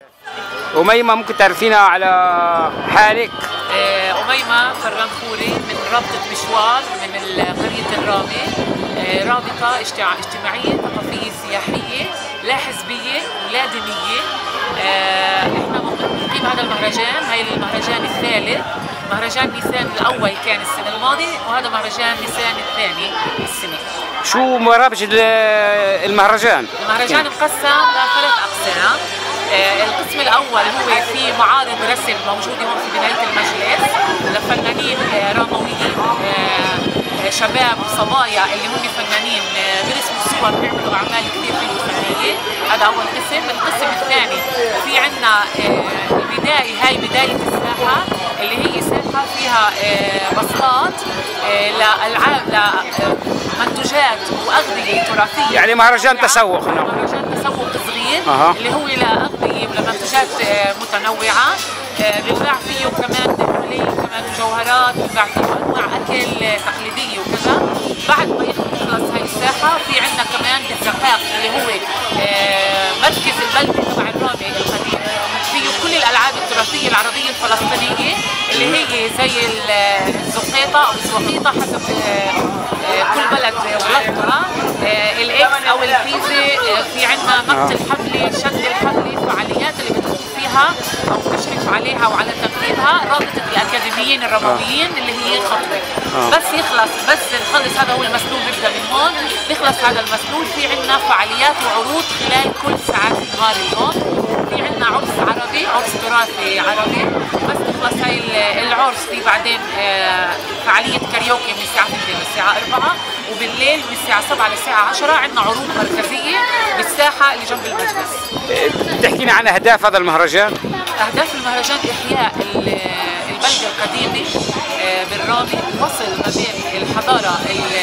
أميمة ممكن تعرفينا على حالك؟ أميمة فرنخوري من رابطة مشوار من قرية الرامي، رابطة اجتماعية ثقافية سياحية لا حزبية ولا دينية. احنا بنقيم هذا المهرجان، هاي المهرجان الثالث. مهرجان نيسان الأول كان السنة الماضية، وهذا مهرجان نيسان الثاني السنة. شو برامج المهرجان؟ المهرجان مقسم لثلاث أقسام. القسم الأول هو في معارض رسم موجودة هون في بداية المجلس لفنانين رامويين، شباب وصبايا اللي هم فنانين بيرسموا صور بيعملوا أعمال كثير حلوة فنية. هذا أول قسم. القسم الثاني في عندنا البداية، هاي بداية الساحة اللي هي ساحة فيها بسطات لألعاب لمنتوجات وأغذية تراثية. يعني مهرجان تسوق. مهرجان تسوق صغير اللي هو لأغذية ولمنتوجات متنوعة. بنباع فيه كمان دهولي، كمان مجوهرات، بنباع فيه أنواع أكل تقليدية وكذا. بعد ما يخلص هاي الساحة في عندنا كمان بالزقاق اللي هو مركز البلدة تبع الرامي القديم، فيه كل الألعاب التراثية العربية الفلسطينية اللي هي زي الزقيطة أو الزوقيطة حسب كل بلد ولفظها، الإكس أو الحيزة. في عندنا نط الحبلة، شد الحبلة، فعاليات اللي بتقوم فيها أو تشرف عليها وعلى تنفيذها رابطة الأكاديميين الرمويين اللي هي خطوة. بس نخلص هذا هو المسلول، بيبدأ من هون بيخلص هذا المسلول. في عندنا فعاليات وعروض خلال كل ساعات النهار اليوم. في عندنا عرس عربي، عرس تراثي عربي. بس تخلص هاي العرس في بعدين فعالية كاريوكي من الساعة 2 للساعة 4، وبالليل من الساعة 7 للساعة 10 عندنا عروض مركزية بالساحة اللي جنب المجلس. بتحكينا عن أهداف هذا المهرجان؟ أهداف المهرجان إحياء البلدة القديمة بالرامي، وصل ما بين الحضارة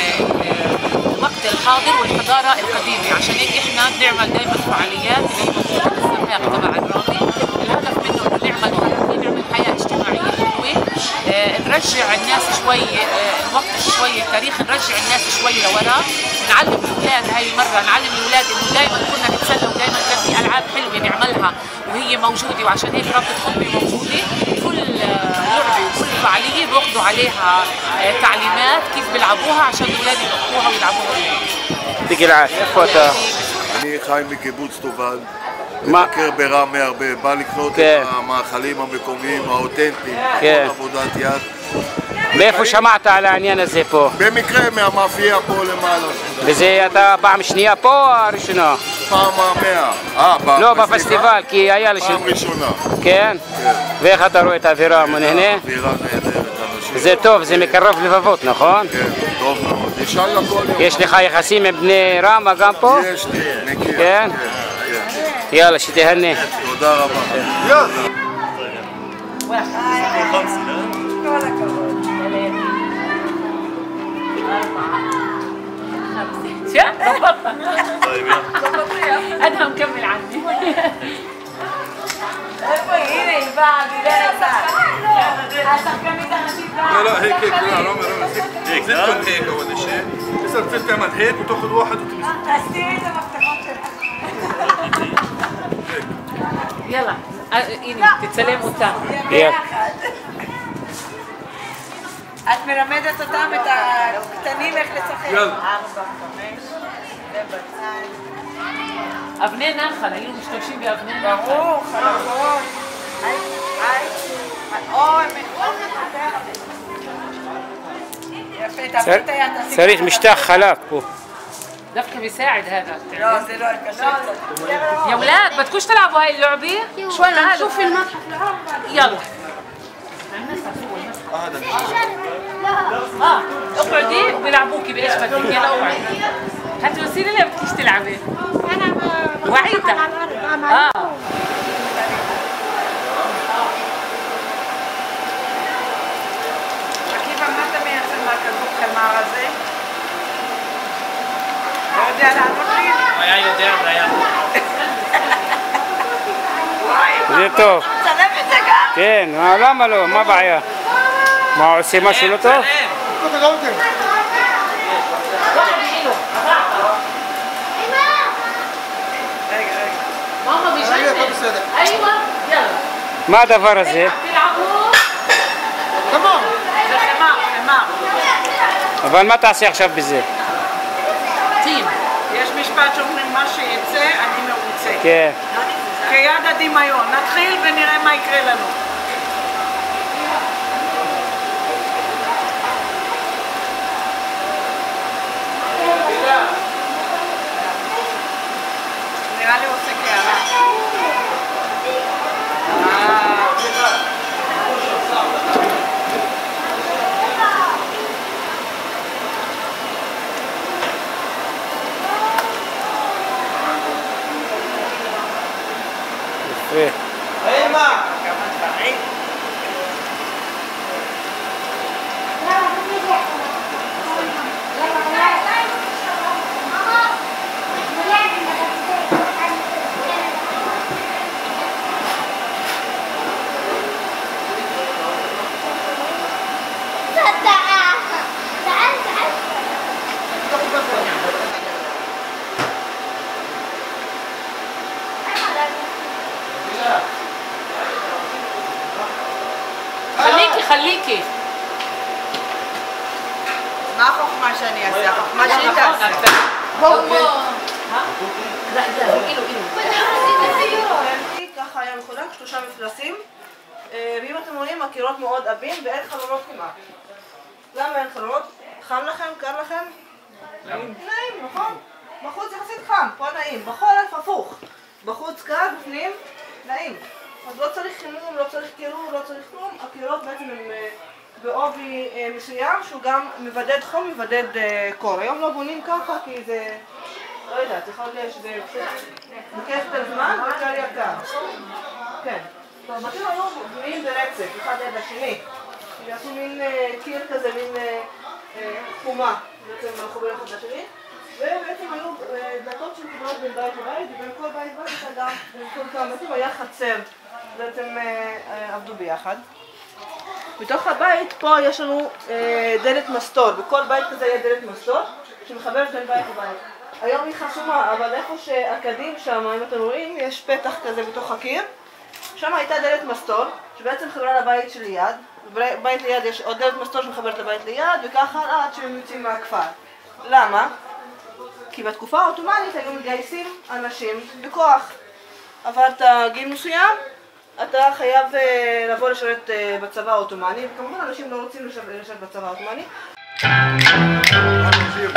الوقت الحاضر والحضارة القديمة. عشان هيك إحنا بنعمل دائما فعاليات اللي هي موجودة بالسماق تبع الرامي. الهدف منه إنه نعمل حياة اجتماعية حلوة، نرجع الناس شوي نوقف شوي التاريخ، نرجع الناس شوي لورا، نعلم الأولاد. هاي المرة نعلم الأولاد إنه دائما كنا نتسلى ودائما كان في ألعاب حلوة نعملها وهي موجودة. وعشان هيك رابطة خطبة موجودة، كل لعبة وكل فعالية بياخذوا عليها تعليمات كيف بيلعبوها عشان الأولاد يطبقوها ويلعبوها. يعطيك العافية. اخوتا אני חי מקיבוץ תובל, מבקר בראמה הרבה, בא לקנות את המאכלים המקומיים האותנטיים, כל עבודת יד. מאיפה שמעת על העניין הזה פה? במקרה מהמאפייה פה למעלה. וזה אתה פעם שנייה פה או הראשונה? פעם ה-100. לא, בפסטיבל, כי היה לי... פעם ראשונה. כן? ואיך אתה רואה את האווירה? נהנה? אווירה נהדרת, אנשים. זה טוב, זה מקרב לבבות, נכון? כן, טוב מאוד. נשאל לה כל יום. יש לך יחסים עם בני רמה גם פה? יש לי, מכיר. כן? יאללה, שתהנה. תודה רבה. יאללה. כל הכבוד. شو؟ ضبطها. طيب يلا. ضبطيها. أنا مكمل عندي. لا لا هيك هيك لا رامي هيك زدتهم هيك اول شيء. اذا بتصير تعمل هيك وتاخذ واحد وتمسك. يلا إيني تتسلم قدام. يلا. את מלמדת אותם את הקטנים איך לשחק. يلا. אבני נחל, היו משתמשים באבני נחל. ברור, חלקות. יפה, תעשי את היד. צריך משטח חלק פה. دفكة بيساعد هذا. لا זה לא קשה. يا ولاد بدكوش تلعبوا هاي اللعبة؟ شوي نشوف في المتحف يلا. اقعدي وبيلعبوكي بايش بدك. يلا اقعدي. هاتي وسيلة ليه بدكيش تلعبي؟ انا وعيتها. עקיבא, מה אתה מייצר מהכדור חמר הזה? לא יודע לענות לי? היה יודע, זה היה. זה טוב. צלם את זה גם? כן, למה לא? מה הבעיה? מה, עושה משהו לא טוב? ماما بيجنن ايوه يلا. ما הדבר הזה? תלעבו. תמור. זה חמר. אבל מה תעשי עכשיו בזה? טים. יש משפט שאומרים מה שיצא, אני מרוצה. כן. כיד הדמיון. נתחיל ונראה מה יקרה לנו. נראה לי עושה קערה. יפה. חליקי. מה החוכמה שאני אעשה? החוכמה שהיא תעשה. ככה היה מחולק 3 מפלסים, ואם אתם רואים הקירות מאוד עבים ואין חלונות כמעט. למה אין חלונות? חם לכם? קר לכם? נעים, נכון? בחוץ יחסית חם, פה נעים. בחורף הפוך. בחוץ קר, בפנים נעים. אז לא צריך חימום, לא צריך קירור, לא צריך כלום. הקירות בעצם הם בעובי מסוים שהוא גם מבדד חום, מבדד קור. היום לא בונים ככה כי זה, לא יודעת, יכול להיות שזה לוקח יותר זמן ויותר יקר. כן. טוב, בתים היו בנויים ברצף, אחד ליד השני. יעשו מין קיר כזה, מין חומה, בעצם מחוברים אחד לשני. ובעצם היו דלתות שמחוברות בין בית לבית, ובין כל בית ובית גם, בין כל כמה בתים היה חצר. בעצם עבדו ביחד. בתוך הבית פה יש לנו דלת מסתור, בכל בית כזה יהיה דלת מסתור שמחברת בין בית לבית. היום היא חסומה, אבל איפה שהקדים שם, אם אתם רואים, יש פתח כזה בתוך הקיר. שם הייתה דלת מסתור שבעצם חברה לבית שליד. בבית ליד יש עוד דלת מסתור שמחברת לבית ליד, וככה עד שהם יוצאים מהכפר. למה? כי בתקופה העות'מאנית היו מגייסים אנשים בכוח. עברת גיל מסוים, אתה חייב לבוא לשרת בצבא העות'מאני, וכמובן אנשים לא רוצים לשרת בצבא העות'מאני.